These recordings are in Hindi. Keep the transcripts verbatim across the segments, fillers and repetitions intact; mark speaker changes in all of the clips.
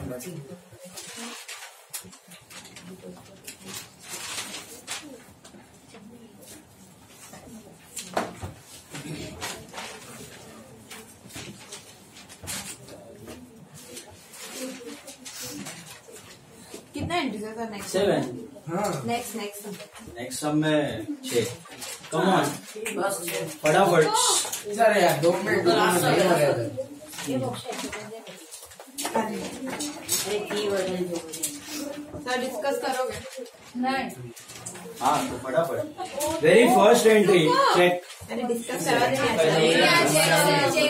Speaker 1: कितना एंट्री है sir? Next
Speaker 2: seven.
Speaker 1: Next next
Speaker 2: next sum में छह। कम ऑन फटाफट
Speaker 3: सर यार दो मिनट
Speaker 1: सर डिस्कस करोगे? नहीं
Speaker 2: हाँ तो फटाफट। Very first entry check.
Speaker 1: अरे डिस्कस करा देंगे।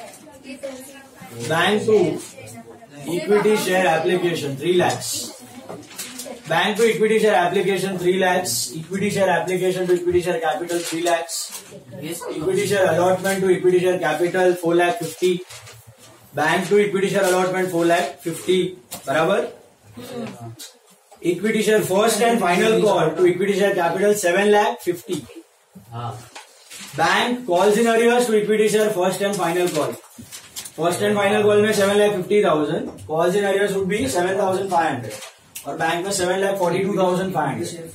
Speaker 2: Bank to equity share application three lakhs. Bank to equity share application three lakhs, equity share application to equity share capital three lakhs, equity share allotment to equity share capital four lakh fifty, bank to equity share allotment four lakh fifty, बराबर? Equity share first and final call to equity share capital seven lakh fifty. Bank calls in arrears to equity share first and final call. First and final call में seven lakh fifty thousand, calls in arrears would be seven thousand five hundred. और बैंक में seven lakh forty two thousand five hundred.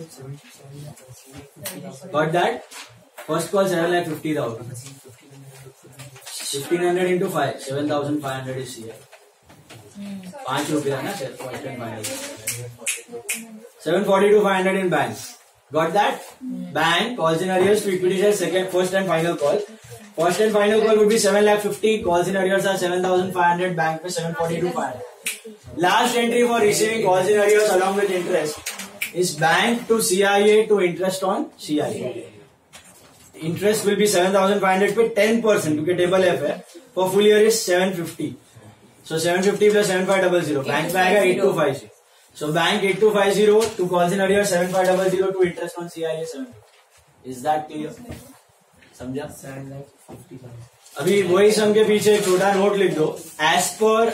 Speaker 2: Got that? First call seven lakh fifty thousand, fifteen hundred into five, seven thousand five hundred is here. पांच रुपया ना sir, first and final seven forty two five hundred in bank. Got that? Bank calls in arrears to equity share second first and final call. First and final call would be seven lakh fifty, calls in arrears are seven thousand five hundred, bank में seven forty two five hundred. Last entry for receiving calls in arrears along with interest is bank to C I A to interest on C I A. Interest will be seven thousand five hundred पे ten percent क्योंकि टेबल F है। For full year is seven fifty. So seven fifty plus seven five zero zero. Bank में आएगा eight two five zero. So bank eight two five zero to calls in arrears seven five zero zero to interest on C I A seven fifty. Is that clear? समझा? अभी वही सम के पीछे एक छोटा नोट लिख दो। As per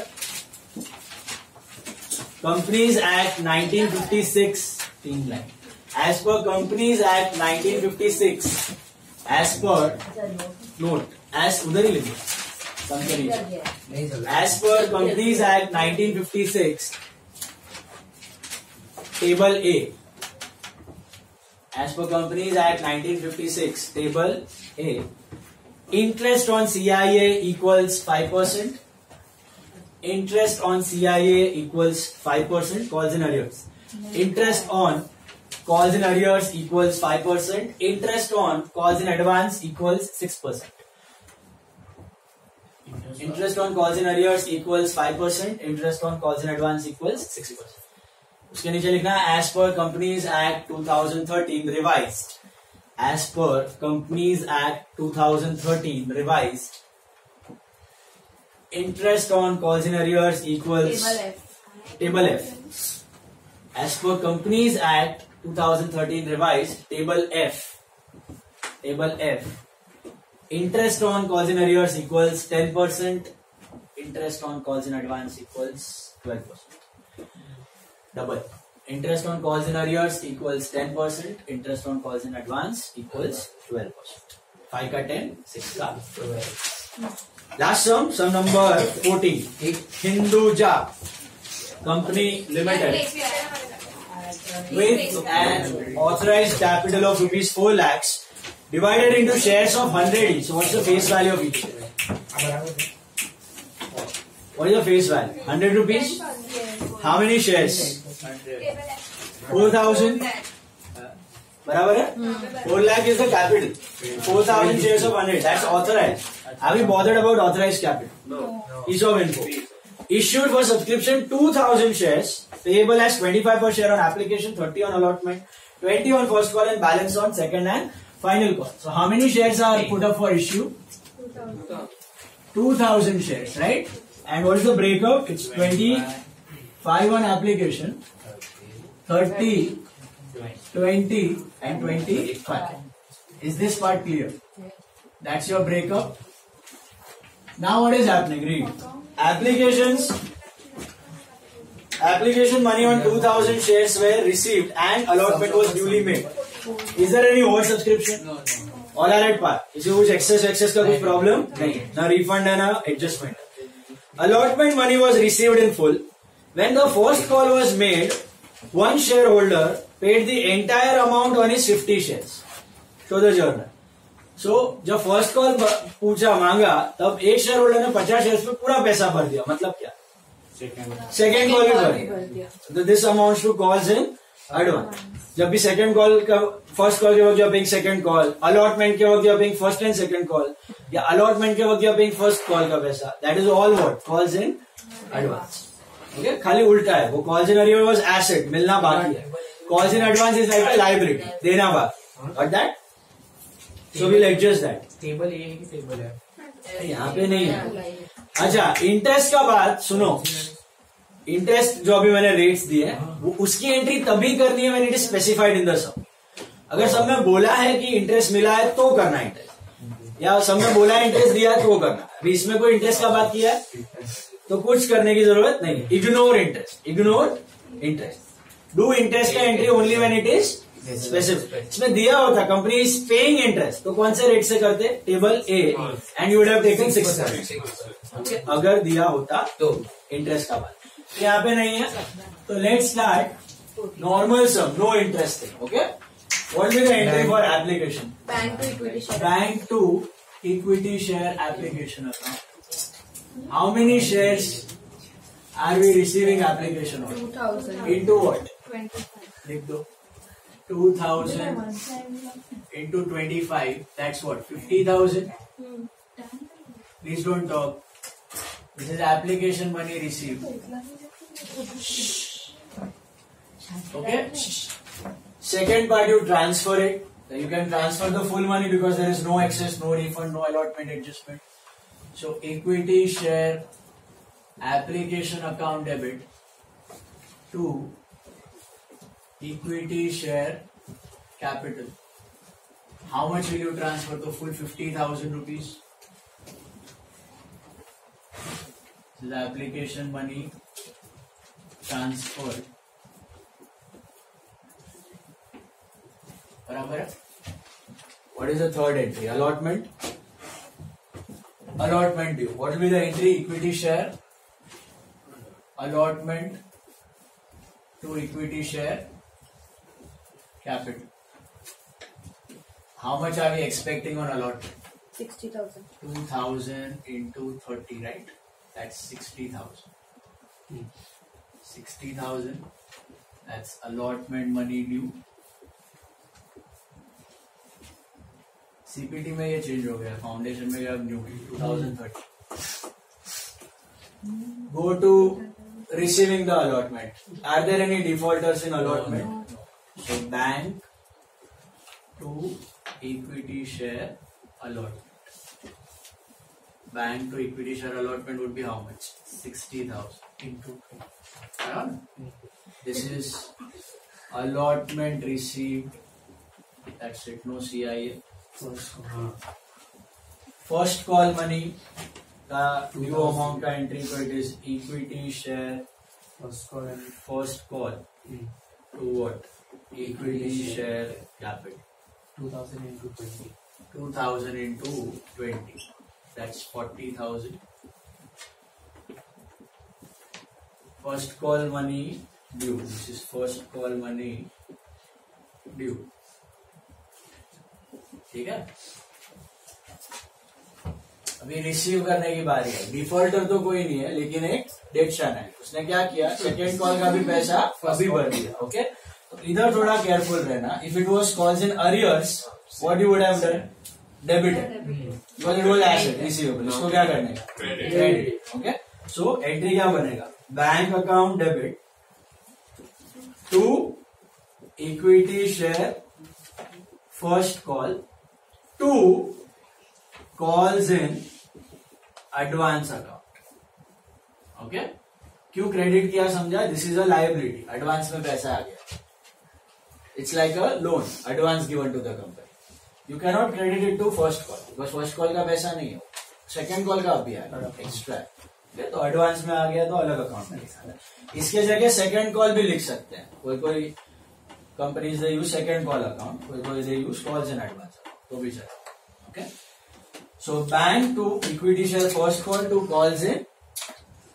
Speaker 2: Companies Act nineteen fifty-six, तीन line. As per Companies Act nineteen fifty-six, as per note, as उधर ही लिखो, as per Companies Act nineteen fifty-six, table A. As per Companies Act nineteen fifty-six, table A. Interest on C I A equals five percent. Interest on C I A equals five percent, calls in arrears. Interest on calls in arrears equals five percent. Interest on calls in advance equals six percent. Interest on calls in arrears equals five percent. Interest on calls in advance equals six percent. उसके नीचे लिखना है as per Companies Act twenty thirteen revised. As per Companies Act twenty thirteen revised. Interest on calls in arrears equals
Speaker 1: Table F.
Speaker 2: Table F. As per Companies Act twenty thirteen revised, Table F. Table F. Interest on calls in arrears equals ten percent. Interest on calls in advance equals twelve percent. Double. Interest on calls in arrears equals ten percent. Interest on calls in advance equals twelve percent. five का ten, six का twelve. Last sum, sum number fourteen. Hinduja Company Limited with an authorized capital of rupees four lakhs divided into shares of one hundred each. So what's the face value of each share? What is the face value? one hundred rupees. How many shares? four thousand. बराबर है? four lakh is the capital. four thousand shares of one hundred. That's authorized. Have we bothered about authorized capital? No. Piece of info. Issued for subscription two thousand shares, payable as twenty-five per share on application, thirty on allotment, twenty on first call and balance on second and final call. So how many shares are put up for issue? two thousand shares, right? And what is the breakup? It's twenty-five on application, thirty, twenty and twenty-five. Is this part clear? That's your breakup. Now what is happening? Read. Applications. Application money on two thousand shares were received and allotment was duly made. Is there any over subscription? No, no. All are at par. Is there कुछ excess excess का कुछ problem? नहीं. ना refund है ना adjustment. allotment money was received in full. When the first call was made, one shareholder paid the entire amount on his fifty shares. Show the journal. So जब फर्स्ट कॉल पूछा मांगा तब एक शेयर होल्डर ने पचास शेयर पे पूरा पैसा भर दिया. मतलब क्या? सेकेंड कॉल भी भर दिया. तो this amount to calls in advance. जब भी सेकेंड कॉल का फर्स्ट कॉल के वक्त you are paying second call, allotment के वक्त you are paying first and second call, या अलॉटमेंट के वक्त you are paying first call का पैसा. That is all what calls in advance. Okay, खाली उल्टा है. वो calls in arrear was asset, मिलना बाकी है. Calls in advance is like liability, देना बाकी. Got that? So will adjust that.
Speaker 3: Table ये है कि टेबल है
Speaker 2: यहाँ पे नहीं है. अच्छा, इंटरेस्ट का बात सुनो. इंटरेस्ट जो अभी मैंने रेट्स दिए हैं वो उसकी एंट्री तभी करनी है when it is specified in the sum. अगर सब में बोला है कि इंटरेस्ट मिला है तो करना है इंटरेस्ट, या सब में बोला है इंटरेस्ट दिया है तो करना. अभी इसमें कोई इंटरेस्ट का बात किया है तो कुछ करने की जरूरत नहीं. Ignore interest, ignore interest. Do interest का entry only when it is specific. इसमें दिया होता कंपनी इज पेइंग इंटरेस्ट तो कौन से रेट से करते? Table A, and you would have taken six percent. अगर दिया होता तो इंटरेस्ट का बात. यहाँ पे नहीं है. तो let's start normal sum, no interest. Okay, what will the entry for application?
Speaker 1: Bank to equity share.
Speaker 2: Bank to equity share application account. How many shares are we receiving application on?
Speaker 1: Two thousand
Speaker 2: into what?
Speaker 1: Twenty.
Speaker 2: लिख दो. Two thousand into twenty-five, that's what? fifty thousand? Please don't talk. This is application money received. Okay? Second part, you transfer it. So you can transfer the full money because there is no excess, no refund, no allotment adjustment. So equity share application account debit to equity share capital. How much will you transfer? The full fifty thousand rupees. This is application money transferred. Barabar? What is the third entry? Allotment. Allotment due. What will be the entry? Equity share. Allotment to equity share capital. How much are we expecting on allotment?
Speaker 1: Sixty thousand.
Speaker 2: Two thousand into thirty, right? That's sixty thousand. Sixty thousand. That's allotment money due. CPT में ये चेंज हो गया, फाउंडेशन में अब new two thousand thirty. Go to receiving the allotment. Are there any defaulters in allotment? So bank to equity share allotment. Bank to equity share allotment would be how much? Sixty thousand into around. This is allotment received. That's it. No C I A. First call money का न्यू अमाउंट का एंट्री को it is equity share
Speaker 3: first call and
Speaker 2: first call to what equity share capital
Speaker 3: two thousand into twenty.
Speaker 2: two thousand into twenty, that's forty thousand. First call money due. This is first call money due. ठीक है. अभी रिसीव करने की बारी है. डिफॉल्टर तो कोई नहीं है लेकिन एक डेटशन है. उसने क्या किया, सेकेंड कॉल का भी पैसा अभी भर दिया. ओके, तो इधर थोड़ा केयरफुल रहना. If it was calls in arrears, what you would have done? Debited, because it was asset receivable. इसको क्या करने का? क्रेडिट. ओके, सो एंट्री क्या बनेगा? Bank account debit to equity share first call to calls in advance account. Okay, क्यों क्रेडिट किया समझा? This is a liability. Advance में पैसा आ गया. It's like a loan, advance given to the company. You can not credit it to first call because first call का पैसा नहीं हो. सेकेंड कॉल का अभी आया एक्स्ट्रा. तो एडवांस में आ गया तो अलग अकाउंट में लिखा. इसके जगह सेकेंड कॉल भी लिख सकते हैं. कोई कोई companies they use second call account, कोई कोई they use calls in advance account, तो भी चलेगा. Okay, so bank to equity share first call to calls in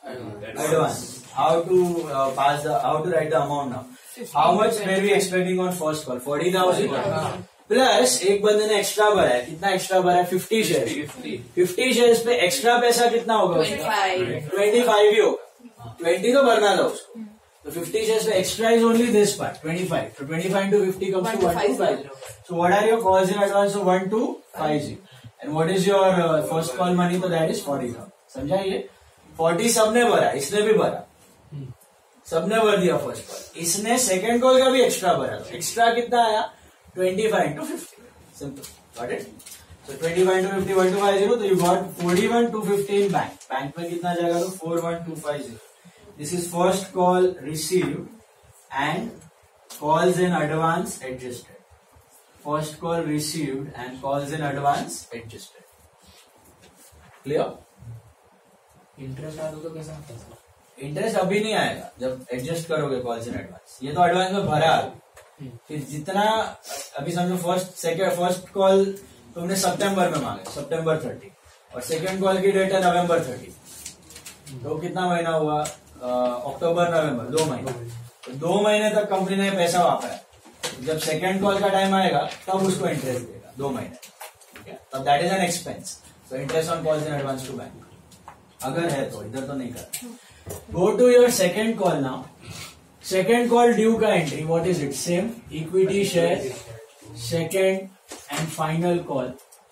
Speaker 2: advance. How to uh, pass the, how to write the amount now? How much were we expecting on first call? forty thousand plus एक बंदे ने एक्स्ट्रा भरा है. कितना एक्स्ट्रा भरा है? Fifty share. फिफ्टी शेयर्स पे एक्स्ट्रा पैसा कितना होगा? ट्वेंटी फाइव ही होगा. ट्वेंटी तो भरना था उसको. तो फिफ्टी शेयर्स पे extra is only this part twenty five. तो twenty five into fifty comes to one two five. So what are your calls in advance? One two five zero. And what is your first call money? तो दैट इज फोर्टी थाउजेंड. समझा? ये फोर्टी सबने भरा, इसने भी भरा, सबने भर दिया फर्स्ट कॉल. इसने सेकंड कॉल का भी एक्स्ट्रा भरा. एक्स्ट्रा कितना आया? Twenty five into fifty. Simple. Got it? So twenty five into fifty one two five zero. तो you got forty one two fifty in bank. Bank में कितना जाएगा? तो four one two five zero. This is first call received and calls in advance adjusted. First call received and calls in advance adjusted. Clear?
Speaker 3: Interest आ तो कैसा आता है?
Speaker 2: इंटरेस्ट अभी नहीं आएगा जब एडजस्ट करोगे कॉल्स इन एडवांस. ये तो एडवांस में भरा. फिर जितना अभी समझो फर्स्ट सेकेंड फर्स्ट कॉल तुमने सितंबर में मांगे, सितंबर थर्टी, और सेकेंड कॉल की डेट है नवंबर थर्टी. तो कितना महीना हुआ? अक्टूबर नवंबर, दो महीने. तो दो महीने तक कंपनी ने पैसा वापरा. जब सेकेंड कॉल का टाइम आएगा तब उसको इंटरेस्ट देगा. दो महीने तब दैट इज एन एक्सपेंस. तो interest on calls in advance to bank अगर है तो. इधर तो नहीं करता. Go to your second call now. Second call due का entry. What is it? Same. Equity share. Second and final call.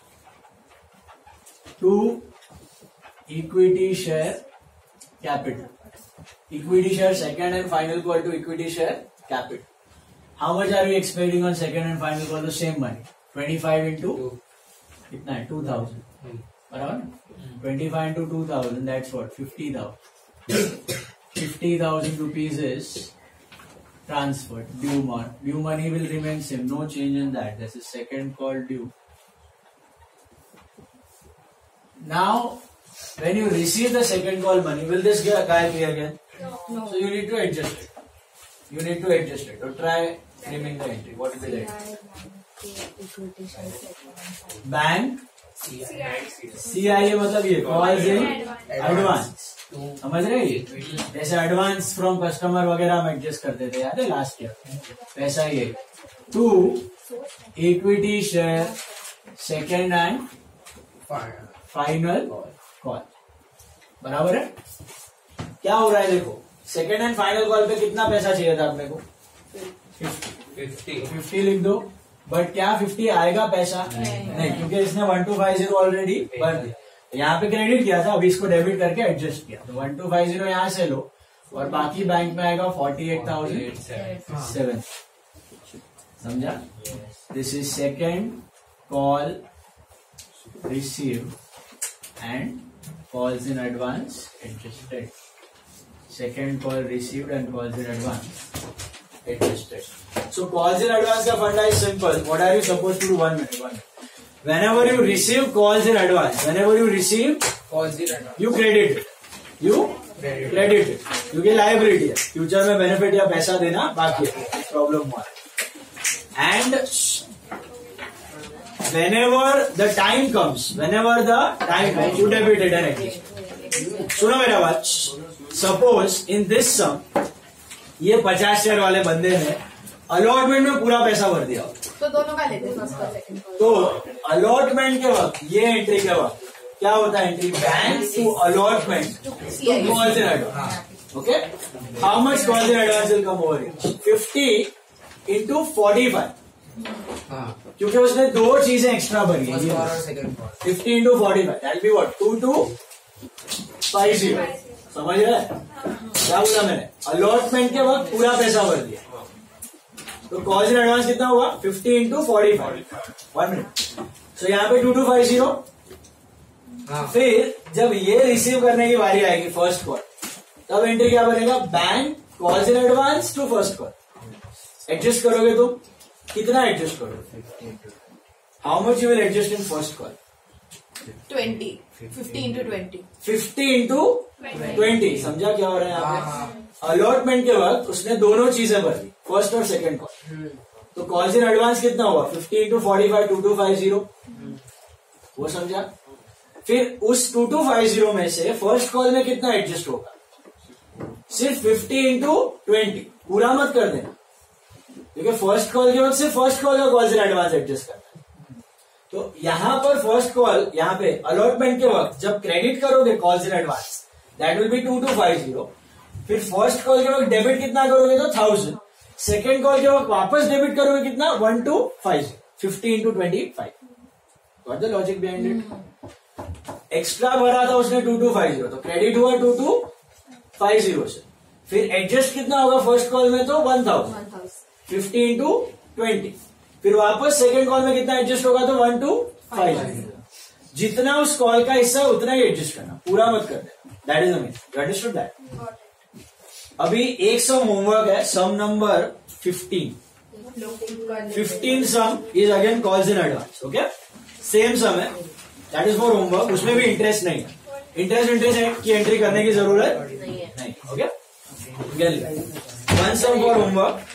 Speaker 2: To equity share capital. Equity share second and final call to equity share capital. How much are we expecting on second and final call? The same money. twenty-five into कितना है? two thousand. बराबर? twenty-five into two thousand. That's what? fifty thousand. fifty thousand rupees is transferred. Due money. Due money will remain same. No change in that. This is second call due. Now, when you receive the second call money, will this guy be again?
Speaker 1: No.
Speaker 2: So you need to adjust it. You need to adjust it. So try trimming the entry. What will be the entry? Bank. सी आई ए मतलब ये कॉल्स इन एडवांस. समझ रहे? जैसे एडवांस फ्रॉम कस्टमर वगैरह हम एडजस्ट करते थे, याद है लास्ट ईयर? वैसा ये to equity share second and final call. बराबर है? क्या हो रहा है देखो. सेकेंड एंड फाइनल कॉल पे कितना पैसा चाहिए था अपने को? फिफ्टी. फिफ्टी लिख दो. बट क्या फिफ्टी आएगा पैसा? नहीं, नहीं क्योंकि इसने one two five zero already भर दिया. यहाँ पे क्रेडिट किया था, अभी इसको डेबिट करके एडजस्ट किया. तो वन टू फाइव जीरो यहाँ से लो और बाकी बैंक में आएगा फोर्टी एट थाउजेंड सेवन. समझा? This is second call received and calls in advance adjusted. Second call received and calls in advance adjusted. So calls in advance का फंडा is simple. What are you supposed to do? One minute, one minute. Whenever you receive calls in advance, whenever you receive
Speaker 3: calls in advance,
Speaker 2: you credit it. You credit, credit it. क्योंकि liability है. Future में benefit या पैसा देना बाकी है. Problem हुआ. And whenever the time comes, whenever the time comes, you debit it directly. सुनो मेरा बात. Suppose in this sum ये पचास शेयर वाले बंदे ने अलॉटमेंट में पूरा पैसा भर दिया.
Speaker 1: तो दोनों का लेते फर्स्ट कॉल सेकंड कॉल.
Speaker 2: तो अलॉटमेंट के वक्त ये एंट्री के वक्त क्या होता है? Entry bank to allotment to calls in advance. Okay. How much calls in advance will come over? Fifty into forty five. क्योंकि उसने दो चीजें एक्स्ट्रा भरी है. Fifty into forty five that be what? Two two five zero. समझ रहे हैं क्या बोला मैंने? अलॉटमेंट के वक्त पूरा पैसा भर दिया. तो कॉल्स इन एडवांस कितना हुआ? Fifty into forty five. One minute. So यहाँ पे टू टू फाइव जीरो. फिर जब ये रिसीव करने की बारी आएगी फर्स्ट कॉल, तब एंट्री क्या बनेगा? Bank calls in advance to first call. Adjust करोगे तुम कितना एडजस्ट करोगे? How much you will adjust in first call?
Speaker 1: Twenty. Fifty into twenty.
Speaker 2: Fifty into twenty. समझा क्या हो रहा है यहाँ पे? अलॉटमेंट के वक्त उसने दोनों चीजें भरी, फर्स्ट और सेकंड कॉल. तो कॉल्स इन एडवांस कितना हुआ? Fifty into forty five two two five zero. वो समझा? फिर उस टू टू फाइव जीरो में से फर्स्ट कॉल में कितना एडजस्ट होगा? सिर्फ फिफ्टी इंटू ट्वेंटी, पूरा मत कर देना, क्योंकि फर्स्ट कॉल के वक्त सिर्फ फर्स्ट कॉल का कॉल्स इन एडवांस एडजस्ट करना है। तो यहां पर फर्स्ट कॉल, यहां पे अलॉटमेंट के वक्त जब क्रेडिट करोगे calls in advance, that will be two two five zero. फिर फर्स्ट कॉल के वक्त डेबिट कितना करोगे तो थाउजेंड, सेकेंड कॉल के वक्त वापस डेबिट करोगे कितना, one two five zero, fifty into twenty five. What the logic behind it? Extra भरा था उसने टू टू फाइव जीरो, तो क्रेडिट हुआ टू टू फाइव जीरो से। फिर एडजस्ट कितना होगा फर्स्ट कॉल में, तो one thousand, fifty into twenty. फिर वापस सेकेंड कॉल में कितना एडजस्ट होगा, तो वन टू फाइव जीरो। जितना उस कॉल का हिस्सा उतना ही एडजस्ट करना, पूरा मत कर देना। That is Amin, you understood that? अभी एक सम होमवर्क है, sum number fifteen. Fifteen sum is again calls in advance. Okay, same sum है, दैट इज फॉर होमवर्क। उसमें भी इंटरेस्ट नहीं है, इंटरेस्ट इंटरेस्ट की एंट्री करने की जरूरत नहीं है। Okay, one sum for homework.